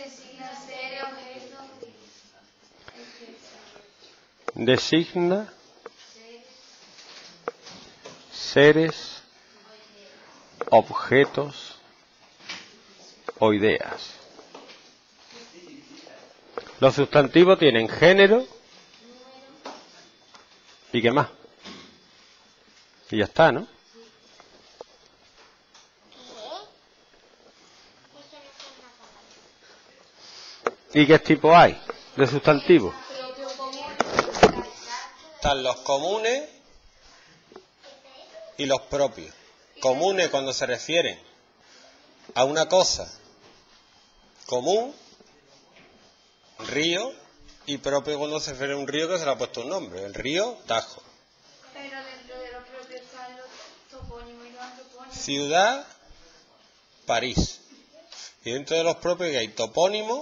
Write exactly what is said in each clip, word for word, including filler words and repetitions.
Designa seres, objetos o ideas. Los sustantivos tienen género y qué más. Y ya está, ¿no? ¿Y qué tipo hay de sustantivos? Están los comunes y los propios. Comunes cuando se refieren a una cosa común, río, y propio cuando se refiere a un río que se le ha puesto un nombre, el río Tajo. Pero dentro de los propios están los topónimos y los antropónimos. Ciudad, París. Y dentro de los propios que hay topónimos.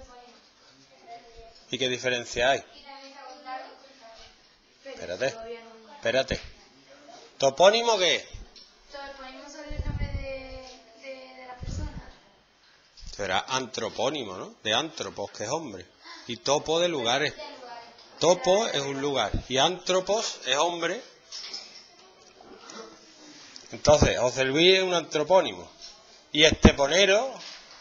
¿Y qué diferencia hay? Espérate, espérate. ¿Topónimo qué es? Topónimo sobre el nombre de, de, de la persona. Será antropónimo, ¿no? De antropos, que es hombre. Y topo de lugares. Topo es un lugar. Y antropos es hombre. Entonces, José Luis es un antropónimo. Y Esteponero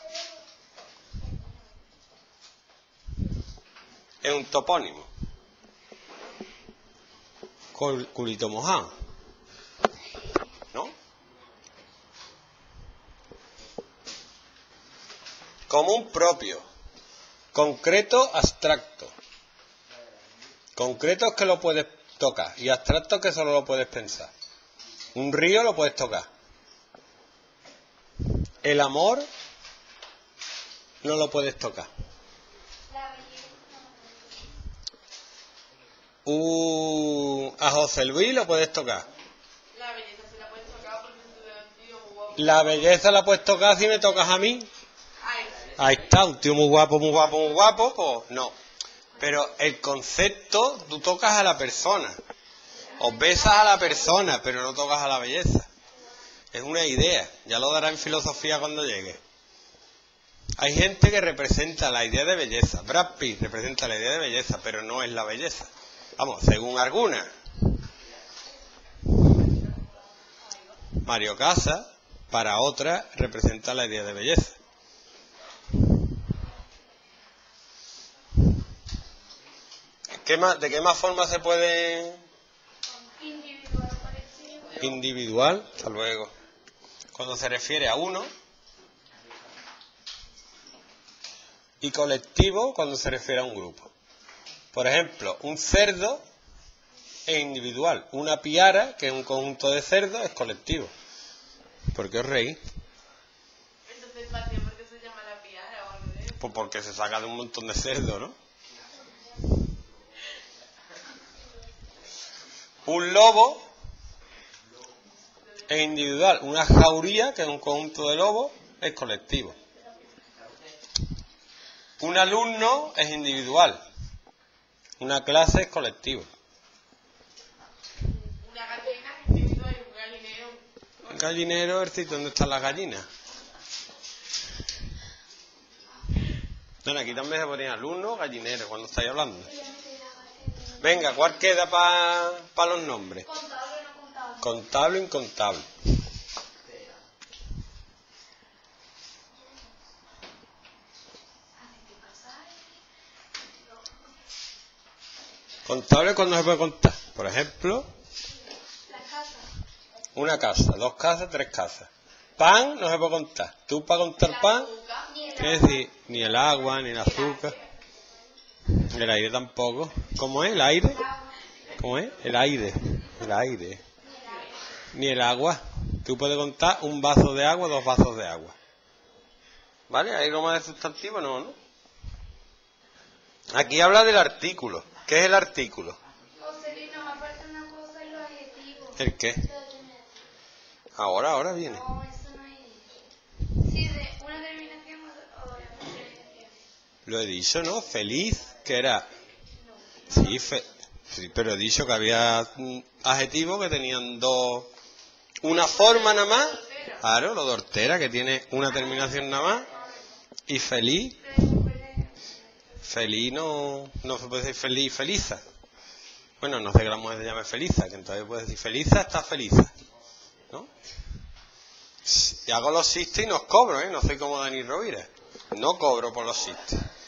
es un topónimo. Col, culito mojado, ¿no? Común propio. Concreto, abstracto. Concreto es que lo puedes tocar. Y abstracto es que solo lo puedes pensar. Un río lo puedes tocar. El amor no lo puedes tocar. Uh, a José Luis lo puedes tocar. La belleza se la puedes tocar porque es un tío muy guapo. La belleza la puedes tocar si me tocas a mí. Ahí está, un tío muy guapo, muy guapo, muy guapo, pues no. Pero el concepto, tú tocas a la persona. O besas a la persona, pero no tocas a la belleza. Es una idea, ya lo dará en filosofía cuando llegue. Hay gente que representa la idea de belleza. Brad Pitt representa la idea de belleza, pero no es la belleza. Vamos, según algunas. Mario Casas, para otras, representa la idea de belleza. ¿Qué más, ¿De qué más forma se puede...? Individual, colectivo. Individual, hasta luego. Cuando se refiere a uno. Y colectivo cuando se refiere a un grupo. Por ejemplo, un cerdo es individual. Una piara, que es un conjunto de cerdos, es colectivo. ¿Por qué os reís? Entonces, Patria, ¿por qué se llama la piara o algo de eso? Pues porque se saca de un montón de cerdos, ¿no? Un lobo es individual. Una jauría, que es un conjunto de lobos, es colectivo. Un alumno es individual. Una clase es colectivo. Una gallina es individual y un gallinero. Un gallinero es el sitio donde están las gallinas. Bueno, aquí también se ponían alumnos, gallineros, cuando estáis hablando. Venga, ¿cuál queda para pa los nombres? Contable o no contable. Contable o incontable. Contable cuando se puede contar. Por ejemplo, La casa. una casa, dos casas, tres casas. Pan no se puede contar. Tú para contar pan, tienes que decir ni el agua, ni el azúcar, ni el aire tampoco. ¿Cómo es? ¿El aire? ¿Cómo es? El aire. El aire. Ni el agua. Tú puedes contar un vaso de agua, dos vasos de agua. ¿Vale? ¿Hay algo más de sustantivo? No, ¿no? Aquí habla del artículo. ¿Qué es el artículo? José Luis, no me falta una cosa en los adjetivos. ¿El qué? Ahora, ahora viene. No, eso no es. Sí, de una terminación o o de la terminación. Lo he dicho, ¿no? Feliz, que era... Sí, fe... sí, pero he dicho que había mm, adjetivos que tenían dos... Una forma nada más. Claro, lo de hortera, que tiene una terminación nada más. ¿Y feliz? Feliz no, no se puede decir feliz, feliza. Bueno, no sé que la mujer se llame feliza, que entonces puede decir feliza, está feliza, ¿no? Y hago los chistes y no cobro, ¿eh? No soy como Dani Rovira. No cobro por los chistes.